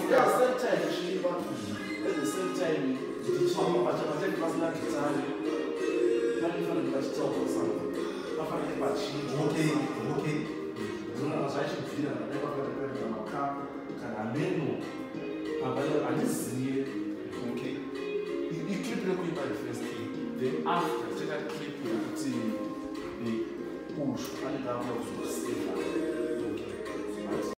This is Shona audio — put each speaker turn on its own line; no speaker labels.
Then after, check that clip, you put the push, and it down to